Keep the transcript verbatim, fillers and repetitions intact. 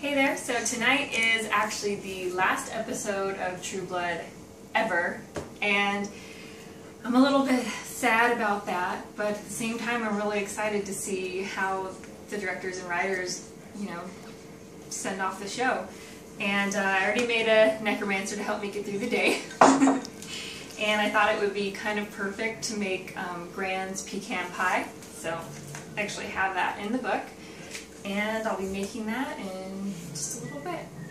Hey there, so tonight is actually the last episode of True Blood ever, and I'm a little bit sad about that, but at the same time I'm really excited to see how the directors and writers, you know, send off the show. And uh, I already made a necromancer to help me get through the day. And I thought it would be kind of perfect to make um, Gran's pecan pie, so I actually have that in the book. And I'll be making that in just a little bit.